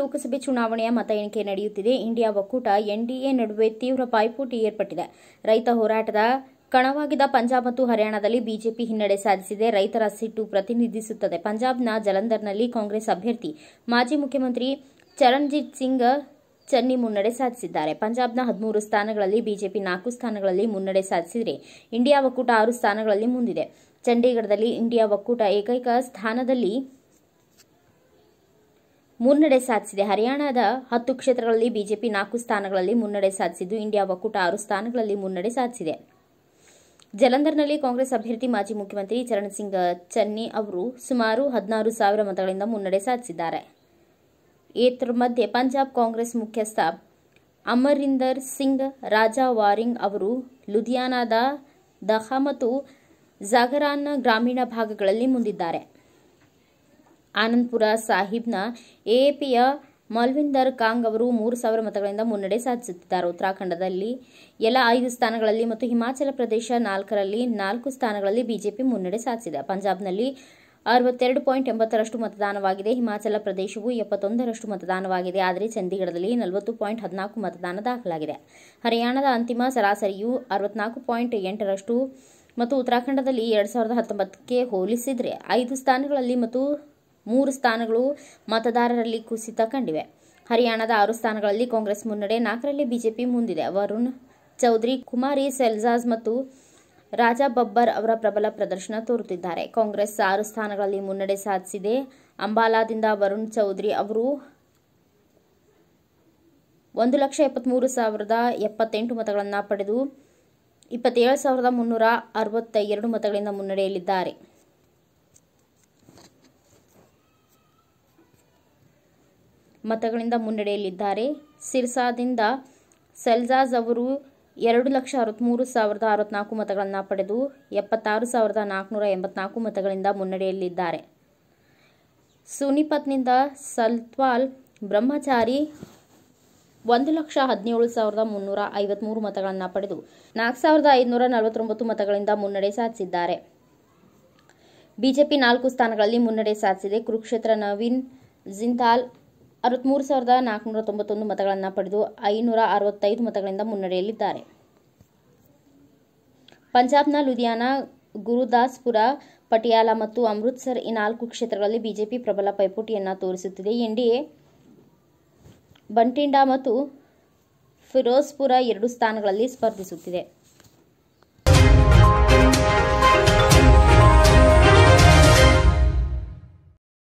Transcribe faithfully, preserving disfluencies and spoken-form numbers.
ಲೋಕಸಭೆ ಚುನಾವಣೆಯ ಮತ ಎಣಿಕೆ ನಡೆಯುತ್ತಿದೆ. ಇಂಡಿಯಾ ಒಕ್ಕೂಟ ಎನ್ಡಿಎ ನಡುವೆ ತೀವ್ರ ಪೈಪೋಟಿ ಏರ್ಪಟ್ಟಿದೆ. ರೈತ ಹೋರಾಟದ ಕಣವಾಗಿದ್ದ ಪಂಜಾಬ್ ಮತ್ತು ಹರಿಯಾಣದಲ್ಲಿ ಬಿಜೆಪಿ ಹಿನ್ನಡೆ ಸಾಧಿಸಿದೆ. ರೈತರ ಸಿಟ್ಟು ಪ್ರತಿನಿಧಿಸುತ್ತದೆ. ಪಂಜಾಬ್ನ ಜಲಂಧರ್ನಲ್ಲಿ ಕಾಂಗ್ರೆಸ್ ಅಭ್ಯರ್ಥಿ ಮಾಜಿ ಮುಖ್ಯಮಂತ್ರಿ ಚರಣ್ಜಿತ್ ಸಿಂಗ್ ಚನ್ನಿ ಮುನ್ನಡೆ ಸಾಧಿಸಿದ್ದಾರೆ. ಪಂಜಾಬ್ನ ಹದಿಮೂರು ಸ್ಥಾನಗಳಲ್ಲಿ ಬಿಜೆಪಿ ನಾಲ್ಕು ಸ್ಥಾನಗಳಲ್ಲಿ ಮುನ್ನಡೆ ಸಾಧಿಸಿದರೆ ಇಂಡಿಯಾ ಒಕ್ಕೂಟ ಆರು ಸ್ಥಾನಗಳಲ್ಲಿ ಮುಂದಿದೆ. ಚಂಡೀಗಢದಲ್ಲಿ ಇಂಡಿಯಾ ಒಕ್ಕೂಟ ಏಕೈಕ ಸ್ಥಾನದಲ್ಲಿ ಮುನ್ನಡೆ ಸಾಧಿಸಿದೆ. ಹರಿಯಾಣದ ಹತ್ತು ಕ್ಷೇತ್ರಗಳಲ್ಲಿ ಬಿಜೆಪಿ ನಾಲ್ಕು ಸ್ಥಾನಗಳಲ್ಲಿ ಮುನ್ನಡೆ ಸಾಧಿಸಿದ್ದು ಇಂಡಿಯಾ ಒಕ್ಕೂಟ ಆರು ಸ್ಥಾನಗಳಲ್ಲಿ ಮುನ್ನಡೆ ಸಾಧಿಸಿದೆ. ಜಲಂಧರ್ನಲ್ಲಿ ಕಾಂಗ್ರೆಸ್ ಅಭ್ಯರ್ಥಿ ಮಾಜಿ ಮುಖ್ಯಮಂತ್ರಿ ಚರಣ್ ಸಿಂಗ್ ಚನ್ನಿ ಅವರು ಸುಮಾರು ಹದಿನಾರು ಸಾವಿರ ಮತಗಳಿಂದ ಮುನ್ನಡೆ ಸಾಧಿಸಿದ್ದಾರೆ. ಏತರ ಮಧ್ಯೆ ಪಂಜಾಬ್ ಕಾಂಗ್ರೆಸ್ ಮುಖ್ಯಸ್ಥ ಅಮರಿಂದರ್ ಸಿಂಗ್ ರಾಜಾ ವಾರಿಂಗ್ ಅವರು ಲುಧಿಯಾನಾದ ದಹಾ ಮತ್ತು ಜಾಗರಾನ್ ಗ್ರಾಮೀಣ ಭಾಗಗಳಲ್ಲಿ ಮುಂದಿದ್ದಾರೆ. ಆನಂದಪುರ ಸಾಹಿಬ್ನ ಎಎಪಿಯ ಮಲ್ವಿಂದರ್ ಕಾಂಗ್ ಅವರು ಮೂರು ಸಾವಿರ ಮತಗಳಿಂದ ಮುನ್ನಡೆ ಸಾಧಿಸುತ್ತಿದ್ದಾರೆ. ಉತ್ತರಾಖಂಡದಲ್ಲಿ ಎಲ್ಲ ಐದು ಸ್ಥಾನಗಳಲ್ಲಿ ಮತ್ತು ಹಿಮಾಚಲ ಪ್ರದೇಶ ನಾಲ್ಕರಲ್ಲಿ ನಾಲ್ಕು ಸ್ಥಾನಗಳಲ್ಲಿ ಬಿಜೆಪಿ ಮುನ್ನಡೆ ಸಾಧಿಸಿದೆ. ಪಂಜಾಬ್ನಲ್ಲಿ ಅರವತ್ತೆರಡು ಪಾಯಿಂಟ್ ಎಂಬತ್ತರಷ್ಟು ಮತದಾನವಾಗಿದೆ. ಹಿಮಾಚಲ ಪ್ರದೇಶವು ಎಪ್ಪತ್ತೊಂದರಷ್ಟು ಮತದಾನವಾಗಿದೆ. ಆದರೆ ಚಂಡೀಗಢದಲ್ಲಿ ನಲವತ್ತು ಪಾಯಿಂಟ್ ಹದಿನಾಲ್ಕು ಮತದಾನ ದಾಖಲಾಗಿದೆ. ಹರಿಯಾಣದ ಅಂತಿಮ ಸರಾಸರಿಯು ಅರವತ್ನಾಲ್ಕು ಪಾಯಿಂಟ್ ಎಂಟರಷ್ಟು ಮತ್ತು ಉತ್ತರಾಖಂಡದಲ್ಲಿ ಎರಡು ಸಾವಿರದ ಹತ್ತೊಂಬತ್ತಕ್ಕೆ ಹೋಲಿಸಿದರೆ ಐದು ಸ್ಥಾನಗಳಲ್ಲಿ ಮತ್ತು ಮೂರು ಸ್ಥಾನಗಳು ಮತದಾರರಲ್ಲಿ ಕುಸಿತ ಕಂಡಿವೆ. ಹರಿಯಾಣದ ಆರು ಸ್ಥಾನಗಳಲ್ಲಿ ಕಾಂಗ್ರೆಸ್ ಮುನ್ನಡೆ, ನಾಲ್ಕರಲ್ಲಿ ಬಿಜೆಪಿ ಮುಂದಿದೆ. ವರುಣ್ ಚೌಧರಿ, ಕುಮಾರಿ ಸೆಲ್ಜಾಜ್ ಮತ್ತು ರಾಜಾ ಬಬ್ಬರ್ ಅವರ ಪ್ರಬಲ ಪ್ರದರ್ಶನ ತೋರುತ್ತಿದ್ದಾರೆ. ಕಾಂಗ್ರೆಸ್ ಆರು ಸ್ಥಾನಗಳಲ್ಲಿ ಮುನ್ನಡೆ ಸಾಧಿಸಿದೆ. ಅಂಬಾಲಾದಿಂದ ವರುಣ್ ಚೌಧರಿ ಅವರು ಒಂದು ಲಕ್ಷ ಎಪ್ಪತ್ಮೂರು ಸಾವಿರದ ಎಪ್ಪತ್ತೆಂಟು ಮತಗಳನ್ನು ಪಡೆದು ಇಪ್ಪತ್ತೇಳು ಸಾವಿರದ ಮುನ್ನೂರ ಅರವತ್ತ ಎರಡು ಮತಗಳಿಂದ ಮುನ್ನಡೆಯಲ್ಲಿದ್ದಾರೆ. ಮತಗಳಿಂದ ಮುನ್ನಡೆಯಲ್ಲಿದ್ದಾರೆ. ಸಿರ್ಸಾದಿಂದ ಸೆಲ್ಜಾಜ್ ಅವರು ಎರಡು ಲಕ್ಷ ಅರವತ್ಮೂರು ಸಾವಿರದ ಅರವತ್ನಾಲ್ಕು ಮತಗಳನ್ನು ಪಡೆದು ಎಪ್ಪತ್ತಾರು ಸಾವಿರದ ನಾಲ್ಕುನೂರ ಎಂಬತ್ನಾಲ್ಕು ಮತಗಳಿಂದ ಮುನ್ನಡೆಯಲ್ಲಿದ್ದಾರೆ. ಸೋನಿಪತ್ನಿಂದ ಸಲ್ತ್ವಾಲ್ ಬ್ರಹ್ಮಚಾರಿ ಒಂದು ಲಕ್ಷ ಹದಿನೇಳು ಸಾವಿರದ ಮುನ್ನೂರ ಐವತ್ಮೂರು ಮತಗಳನ್ನು ಪಡೆದು ನಾಲ್ಕು ಸಾವಿರದ ಐದುನೂರ ನಲವತ್ತೊಂಬತ್ತು ಮತಗಳಿಂದ ಮುನ್ನಡೆ ಸಾಧಿಸಿದ್ದಾರೆ. ಬಿಜೆಪಿ ನಾಲ್ಕು ಸ್ಥಾನಗಳಲ್ಲಿ ಮುನ್ನಡೆ ಸಾಧಿಸಿದೆ. ಕುರುಕ್ಷೇತ್ರ ನವೀನ್ ಜಿಂದಾಲ್ ಅರವತ್ಮೂರು ಸಾವಿರದ ನಾಲ್ಕುನೂರ ತೊಂಬತ್ತೊಂದು ಮತಗಳನ್ನು ಪಡೆದು ಐನೂರ ಅರವತ್ತೈದು ಮತಗಳಿಂದ ಮುನ್ನಡೆಯಲ್ಲಿದ್ದಾರೆ. ಪಂಜಾಬ್ನ ಲುಧಿಯಾನ, ಗುರುದಾಸ್ಪುರ, ಪಟಿಯಾಲ ಮತ್ತು ಅಮೃತ್ಸರ್ ಈ ನಾಲ್ಕು ಕ್ಷೇತ್ರಗಳಲ್ಲಿ ಬಿಜೆಪಿ ಪ್ರಬಲ ಪೈಪೋಟಿಯನ್ನು ತೋರಿಸುತ್ತಿದೆ. ಎನ್ಡಿಎ ಬಂಟಿಂಡಾ ಮತ್ತು ಫಿರೋಜ್ಪುರ ಎರಡು ಸ್ಥಾನಗಳಲ್ಲಿ ಸ್ಪರ್ಧಿಸುತ್ತಿದೆ.